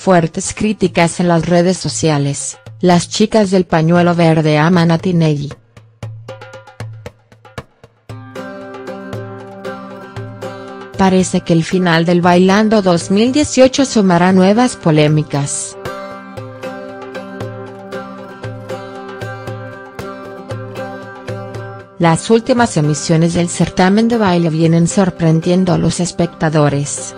Fuertes críticas en las redes sociales, las chicas del pañuelo verde aman a Tinelli. Parece que el final del Bailando 2018 sumará nuevas polémicas. Las últimas emisiones del certamen de baile vienen sorprendiendo a los espectadores.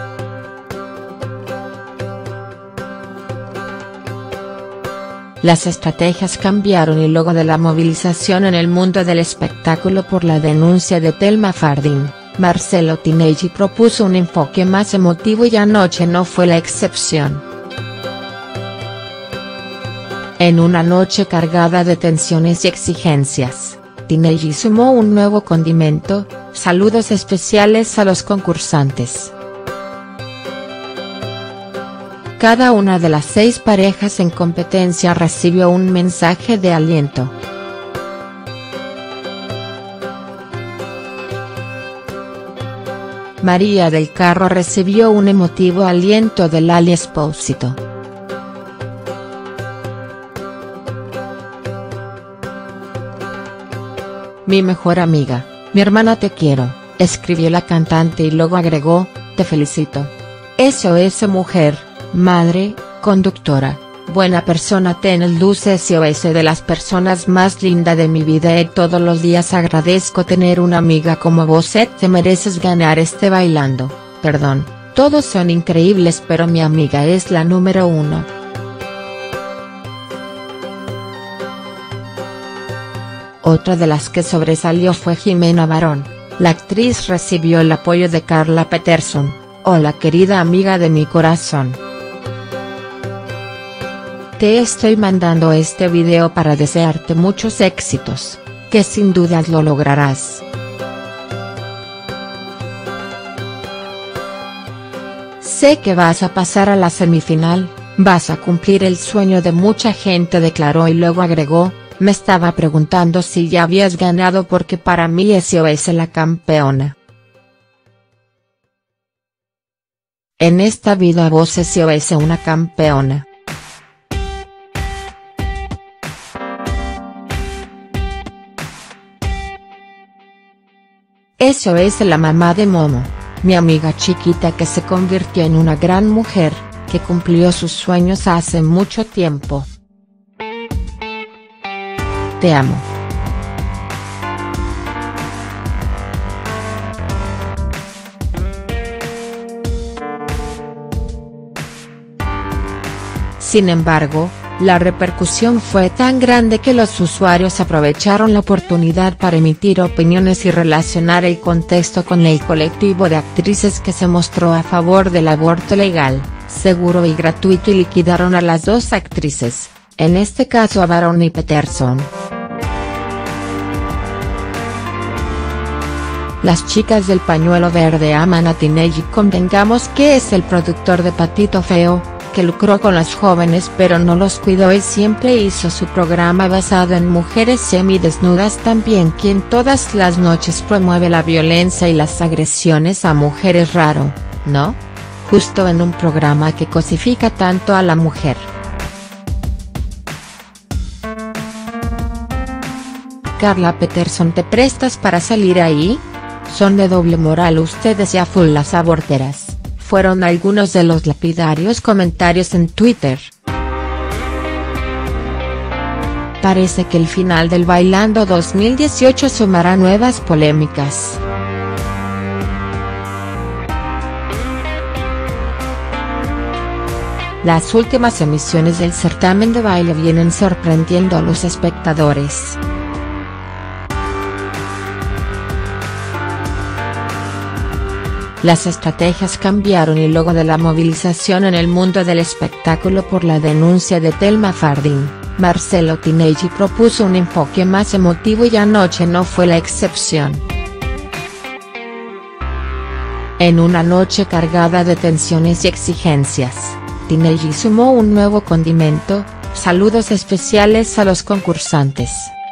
Las estrategias cambiaron y luego de la movilización en el mundo del espectáculo por la denuncia de Thelma Fardín, Marcelo Tinelli propuso un enfoque más emotivo y anoche no fue la excepción. En una noche cargada de tensiones y exigencias, Tinelli sumó un nuevo condimento: saludos especiales a los concursantes. Cada una de las 6 parejas en competencia recibió un mensaje de aliento. María del Carro recibió un emotivo aliento de Lali Espósito. Mi mejor amiga, mi hermana te quiero, escribió la cantante y luego agregó, te felicito. SOS mujer, madre, conductora, buena persona, tienes luces SOS de las personas más lindas de mi vida y todos los días agradezco tener una amiga como vos. Te mereces ganar este Bailando, perdón, todos son increíbles pero mi amiga es la número 1. Otra de las que sobresalió fue Jimena Barón, la actriz recibió el apoyo de Carla Peterson, hola querida amiga de mi corazón. Te estoy mandando este video para desearte muchos éxitos, que sin dudas lo lograrás. Sé que vas a pasar a la semifinal, vas a cumplir el sueño de mucha gente, declaró y luego agregó, me estaba preguntando si ya habías ganado porque para mí SOS la campeona. En esta vida vos SOS una campeona. SOS la mamá de Momo, mi amiga chiquita que se convirtió en una gran mujer, que cumplió sus sueños hace mucho tiempo. Te amo. Sin embargo, la repercusión fue tan grande que los usuarios aprovecharon la oportunidad para emitir opiniones y relacionar el contexto con el colectivo de actrices que se mostró a favor del aborto legal, seguro y gratuito y liquidaron a las 2 actrices, en este caso a Barón y Peterson. Las chicas del pañuelo verde aman a Tinelli. Convengamos que es el productor de Patito Feo, que lucró con los jóvenes pero no los cuidó y siempre hizo su programa basado en mujeres semidesnudas, también quien todas las noches promueve la violencia y las agresiones a mujeres. Raro, ¿no? Justo en un programa que cosifica tanto a la mujer. Carla Peterson, ¿te prestas para salir ahí? Son de doble moral ustedes y a full las aborteras, fueron algunos de los lapidarios comentarios en Twitter. Parece que el final del Bailando 2018 sumará nuevas polémicas. Las últimas emisiones del certamen de baile vienen sorprendiendo a los espectadores. Las estrategias cambiaron y luego de la movilización en el mundo del espectáculo por la denuncia de Thelma Fardín, Marcelo Tinelli propuso un enfoque más emotivo y anoche no fue la excepción. En una noche cargada de tensiones y exigencias, Tinelli sumó un nuevo condimento: saludos especiales a los concursantes.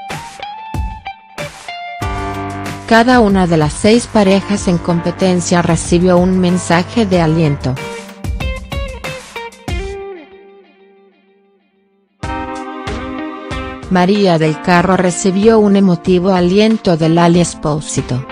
Cada una de las 6 parejas en competencia recibió un mensaje de aliento. María del Carro recibió un emotivo aliento de Lali Espósito.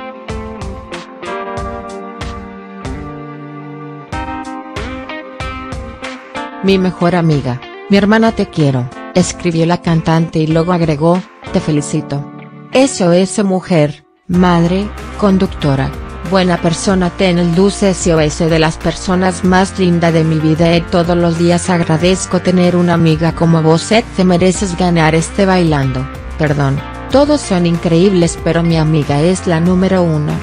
Mi mejor amiga, mi hermana te quiero, escribió la cantante y luego agregó, te felicito. SOS mujer, madre, conductora, buena persona, ten dulce SOS de las personas más lindas de mi vida y todos los días agradezco tener una amiga como vos. Te mereces ganar este bailando, perdón, todos son increíbles pero mi amiga es la número uno.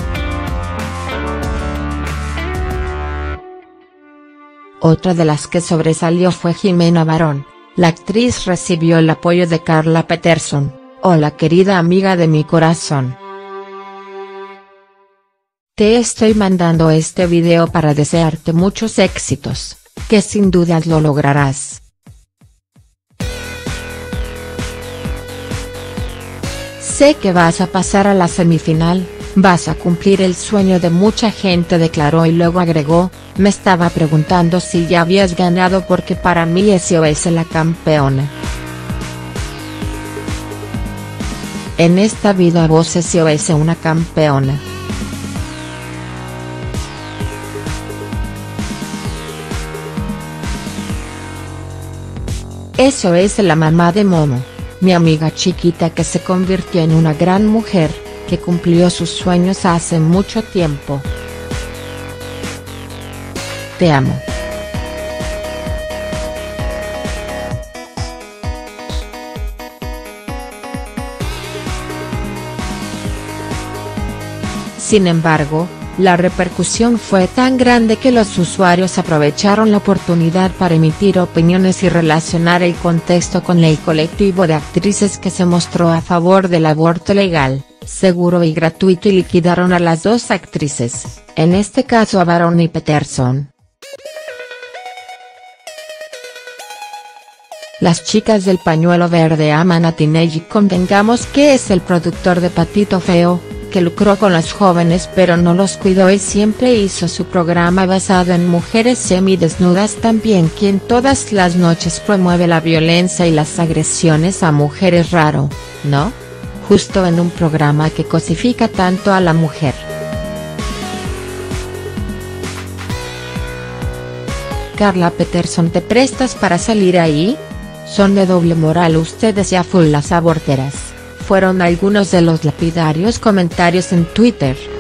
Otra de las que sobresalió fue Jimena Barón, la actriz recibió el apoyo de Carla Peterson, hola querida amiga de mi corazón. Te estoy mandando este video para desearte muchos éxitos, que sin dudas lo lograrás. Sé que vas a pasar a la semifinal, vas a cumplir el sueño de mucha gente, declaró y luego agregó, me estaba preguntando si ya habías ganado porque para mí SOS la campeona. En esta vida vos SOS una campeona. Eso es la mamá de Momo, mi amiga chiquita que se convirtió en una gran mujer, que cumplió sus sueños hace mucho tiempo. Te amo. Sin embargo, la repercusión fue tan grande que los usuarios aprovecharon la oportunidad para emitir opiniones y relacionar el contexto con el colectivo de actrices que se mostró a favor del aborto legal, seguro y gratuito y liquidaron a las dos actrices, en este caso a Barón y Peterson. Las chicas del pañuelo verde aman a Tinelli. Convengamos que es el productor de Patito Feo, que lucró con los jóvenes pero no los cuidó y siempre hizo su programa basado en mujeres semidesnudas, también quien todas las noches promueve la violencia y las agresiones a mujeres. Raro, ¿no? Justo en un programa que cosifica tanto a la mujer. Carla Peterson, ¿te prestas para salir ahí? Son de doble moral ustedes y a full las aborteras, fueron algunos de los lapidarios comentarios en Twitter.